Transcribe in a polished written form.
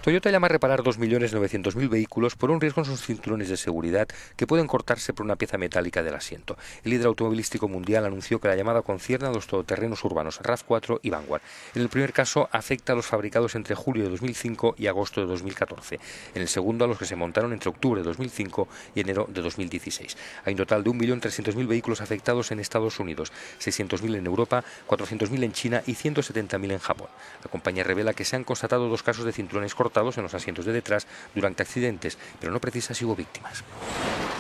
Toyota llama a reparar 2.900.000 vehículos por un riesgo en sus cinturones de seguridad que pueden cortarse por una pieza metálica del asiento. El líder automovilístico mundial anunció que la llamada concierne a los todoterrenos urbanos RAV4 y Vanguard. En el primer caso afecta a los fabricados entre julio de 2005 y agosto de 2014. En el segundo a los que se montaron entre octubre de 2005 y enero de 2016. Hay un total de 1.300.000 vehículos afectados en Estados Unidos, 600.000 en Europa, 400.000 en China y 170.000 en Japón. La compañía revela que se han constatado 2 casos de cinturones cortados en los asientos de detrás durante accidentes, pero no precisa si hubo víctimas.